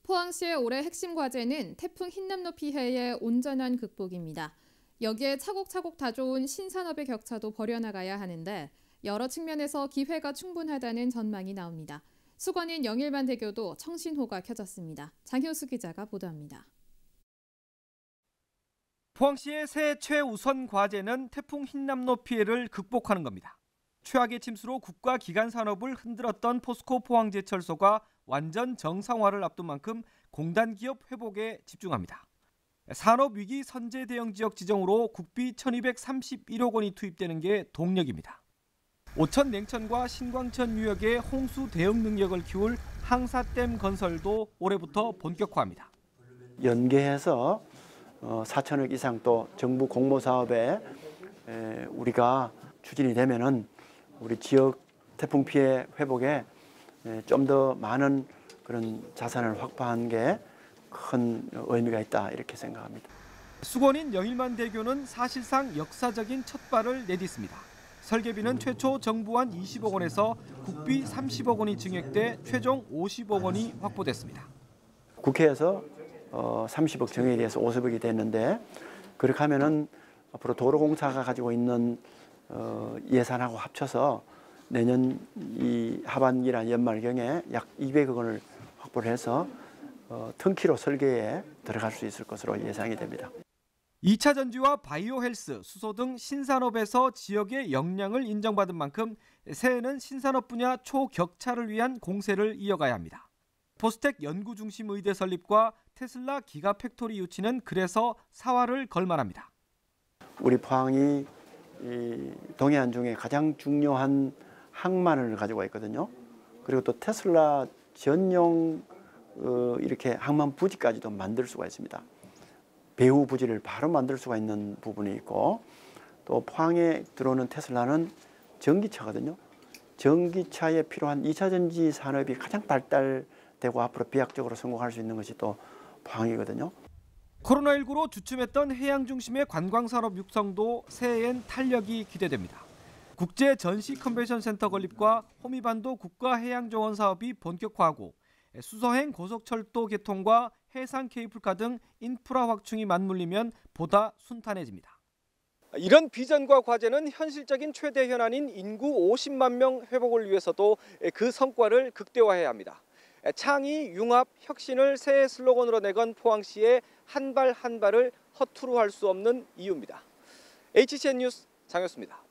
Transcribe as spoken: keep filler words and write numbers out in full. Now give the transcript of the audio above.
포항시의 올해 핵심 과제는 태풍 흰남노 피해의 온전한 극복입니다. 여기에 차곡차곡 다져온 신산업의 격차도 버려나가야 하는데 여러 측면에서 기회가 충분하다는 전망이 나옵니다. 수건인 영일만 대교도 청신호가 켜졌습니다. 장효수 기자가 보도합니다. 포항시의 새 최우선 과제는 태풍 흰남노 피해를 극복하는 겁니다. 최악의 침수로 국가 기간 산업을 흔들었던 포스코 포항제철소가 완전 정상화를 앞둔 만큼 공단 기업 회복에 집중합니다. 산업위기 선제 대응 지역 지정으로 국비 천이백삼십일억 원이 투입되는 게 동력입니다. 오천 냉천과 신광천 유역의 홍수 대응 능력을 키울 항사댐 건설도 올해부터 본격화합니다. 연계해서 사천억 이상 또 정부 공모 사업에 우리가 추진이 되면은 우리 지역 태풍 피해 회복에 좀 더 많은 그런 자산을 확보한 게 큰 의미가 있다 이렇게 생각합니다. 수건인 영일만 대교는 사실상 역사적인 첫 발을 내딛습니다. 설계비는 최초 정부안 이십억 원에서 국비 삼십억 원이 증액돼 최종 오십억 원이 확보됐습니다. 국회에서 어, 삼십억 정액에 대해서 오십억이 됐는데 그렇게 하면은 앞으로 도로공사가 가지고 있는 어, 예산하고 합쳐서 내년 이 하반기나 연말경에 약 이백억 원을 확보를 해서 어, 턴키로 설계에 들어갈 수 있을 것으로 예상이 됩니다. 이 차 전지와 바이오 헬스, 수소 등 신산업에서 지역의 역량을 인정받은 만큼 새해에는 신산업 분야 초격차를 위한 공세를 이어가야 합니다. 포스텍 연구중심 의대 설립과 테슬라 기가팩토리 유치는 그래서 사활을 걸만합니다. 우리 포항이 이 동해안 중에 가장 중요한 항만을 가지고 있거든요. 그리고 또 테슬라 전용 어, 이렇게 항만 부지까지도 만들 수가 있습니다. 배후 부지를 바로 만들 수가 있는 부분이 있고 또 포항에 들어오는 테슬라는 전기차거든요. 전기차에 필요한 이 차 전지 산업이 가장 발달되고 앞으로 비약적으로 성공할 수 있는 것이 또 포항이거든요. 코로나십구로 주춤했던 해양 중심의 관광산업 육성도 새해엔 탄력이 기대됩니다. 국제 전시 컨벤션 센터 건립과 호미반도 국가해양정원 사업이 본격화하고 수서행 고속철도 개통과 해상 케이블카 등 인프라 확충이 맞물리면 보다 순탄해집니다. 이런 비전과 과제는 현실적인 최대 현안인 인구 오십만 명 회복을 위해서도 그 성과를 극대화해야 합니다. 창의, 융합, 혁신을 새해 슬로건으로 내건 포항시의 한 발 한 발을 허투루 할 수 없는 이유입니다. 에이치씨엔 뉴스 장효수입니다.